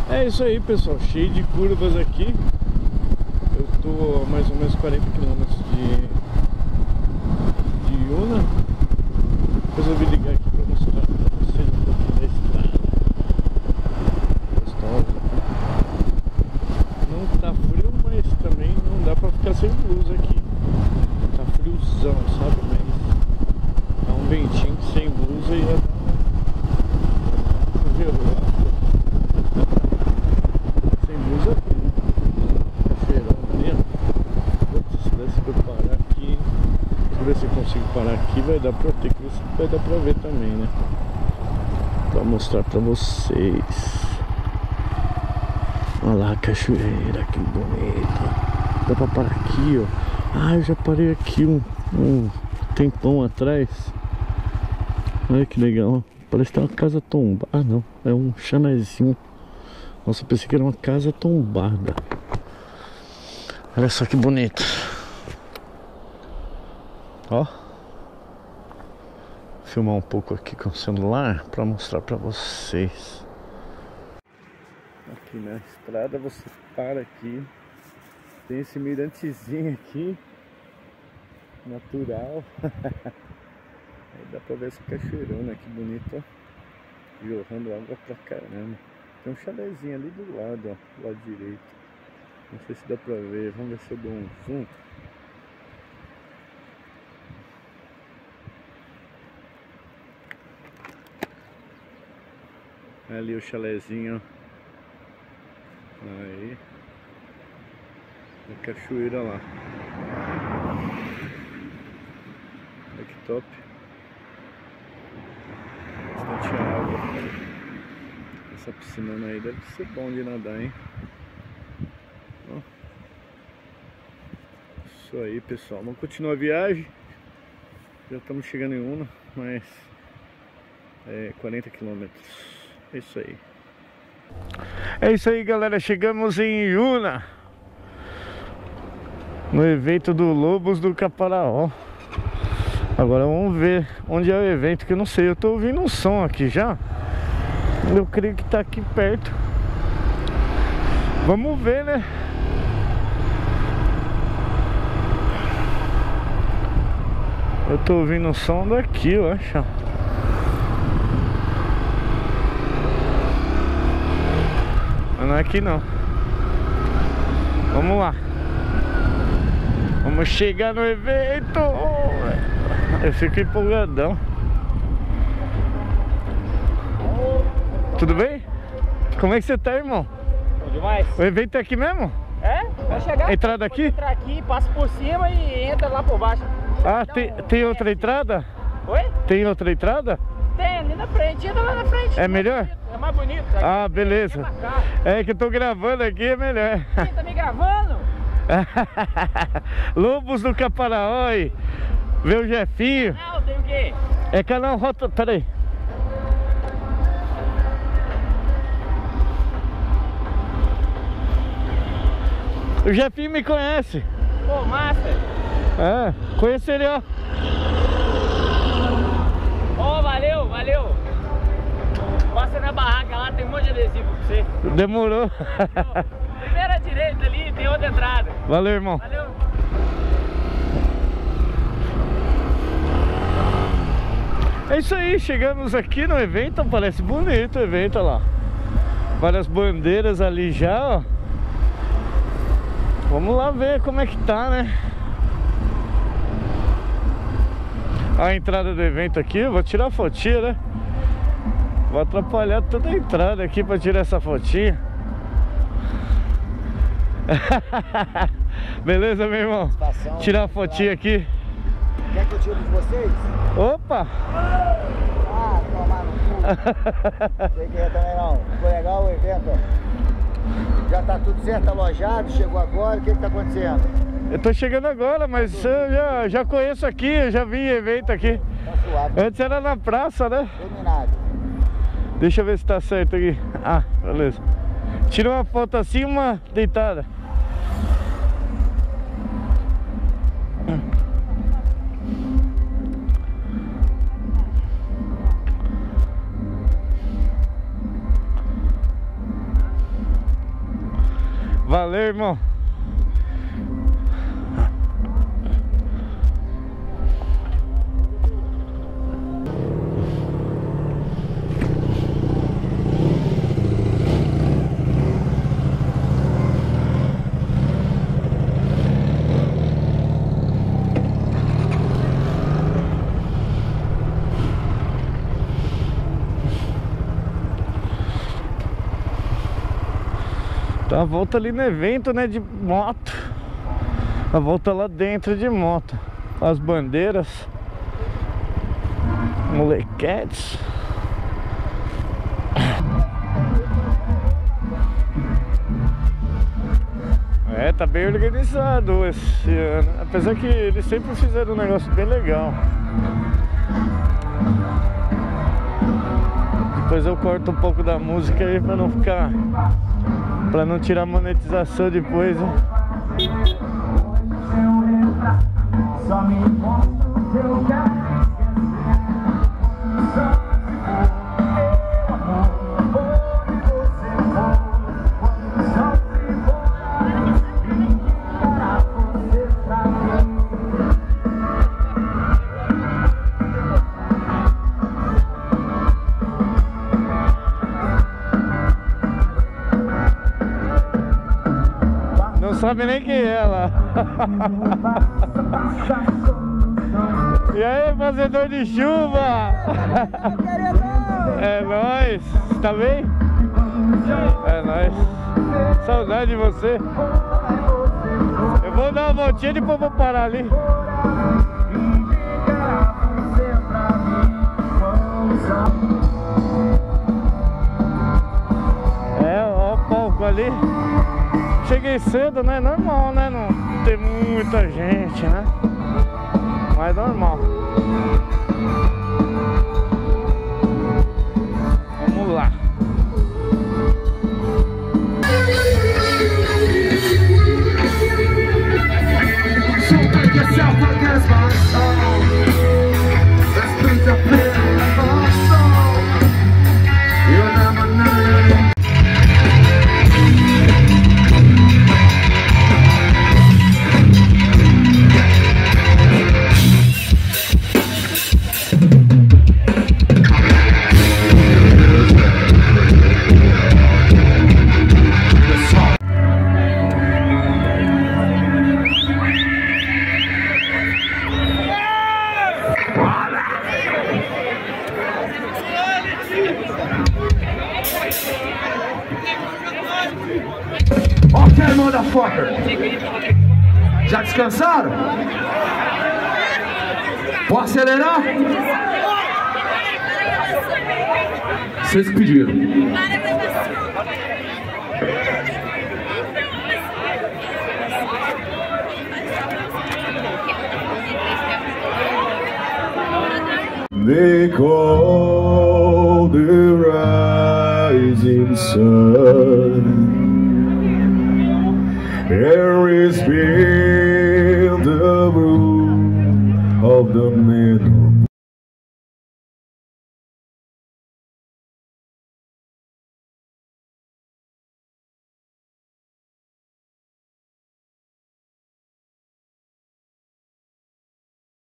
É isso aí, pessoal, cheio de curvas aqui. Eu tô a mais ou menos 40 km de Yuna. Resolvi ligar aqui pra mostrar pra vocês um pouquinho da estrada. Gostosa. Não tá frio, mas também não dá pra ficar sem blusa aqui. Tá friozão, sabe? Mas tá um ventinho que sem blusa ia dar uma gelada. Sem blusa aqui, né? Cacheirão ali, ó. Se desse pra parar aqui, deixa eu ver se eu consigo parar aqui, vai dar pra ter que ver se vai dar pra ver também, né? Pra mostrar pra vocês. Olha lá a cachoeira, que bonita. Dá pra parar aqui, ó. Ah, eu já parei aqui um tempão atrás. Olha que legal. Parece que tem uma casa tombada. Ah, não, é um chalezinho. Nossa, eu pensei que era uma casa tombada. Olha só que bonito. Ó. Vou filmar um pouco aqui com o celular para mostrar para vocês. Aqui na estrada você para aqui. Tem esse mirantezinho aqui. Natural. Aí dá pra ver essa cachoeirona, que bonita. Jorrando água pra caramba. Tem um chalezinho ali do lado, ó, do lado direito. Não sei se dá pra ver, vamos ver se eu dou um zoom. Ali o chalezinho. Aí. A cachoeira lá. Olha que top. Bastante água. Essa piscina aí deve ser bom de nadar, hein? Ó. Isso aí, pessoal. Vamos continuar a viagem. Já estamos chegando em Yuna, mas 40 km. É isso aí. É isso aí, galera. Chegamos em Yuna, no evento do Lobos do Caparaó. Agora vamos ver onde é o evento, que eu não sei. Eu tô ouvindo um som aqui já. Eu creio que tá aqui perto. Vamos ver, né? Eu tô ouvindo um som daqui, eu acho. Mas não é aqui não. Vamos lá. Vamos chegar no evento. Eu fico empolgadão. Tudo bem? Como é que você tá, irmão? Bom demais. O evento é aqui mesmo? É? Vai chegar. Entrada aqui? Entrar aqui, passa por cima e entra lá por baixo. Ah, tem outra entrada? Oi? Tem outra entrada? Tem, ali na frente. Entra lá na frente. É melhor? É mais bonito. Ah, beleza. É que eu tô gravando aqui, é melhor. Quem tá me gravando? Lobos do Caparaó. Vê o Jefinho. Não, tem o quê? É canal Rota... Pera aí. O Jefinho me conhece. Pô, massa. É, conheço ele, ó. Ó, valeu, valeu. Passa na barraca lá, tem um monte de adesivo pra você. Demorou. Primeira direita ali, tem outra entrada. Valeu, irmão. Valeu. É isso aí, chegamos aqui no evento. Parece bonito o evento, olha lá. Várias bandeiras ali já, ó. Vamos lá ver como é que tá, né? A entrada do evento aqui, eu vou tirar a fotinha, né? Vou atrapalhar toda a entrada aqui pra tirar essa fotinha. Beleza, meu irmão? Tirar a fotinha aqui. Quer que eu tire de vocês? Opa! Ah, tomar no cu. Sei que é também não. Ficou legal o evento, ó. Já tá tudo certo, alojado, chegou agora, o que que tá acontecendo? Eu tô chegando agora, mas eu já conheço aqui, eu já vi evento aqui. Tá suave. Antes era na praça, né? Dominado. Deixa eu ver se tá certo aqui. Ah, beleza. Tira uma foto assim, uma deitada. Valeu, irmão. A volta ali no evento, né, de moto. A volta lá dentro de moto. As bandeiras. Molequetes. É, tá bem organizado esse ano. Apesar que eles sempre fizeram um negócio bem legal. Depois eu corto um pouco da música aí pra não ficar... Pra não tirar monetização depois, né? Só me mostra o que eu quero. Não sabe nem quem é ela. E aí, fazedor de chuva? É nóis. Tá bem? É nóis. Saudade de você. Eu vou dar uma voltinha e depois vou parar ali. É, ó o palco ali. Cheguei cedo, né? Normal, né? Não tem muita gente, né? Mas normal. Vamos lá. Ok, motherfucker. Já descansaram? Pode acelerar? Vocês pediram. They call the rising sun. There is been the moon of the middle.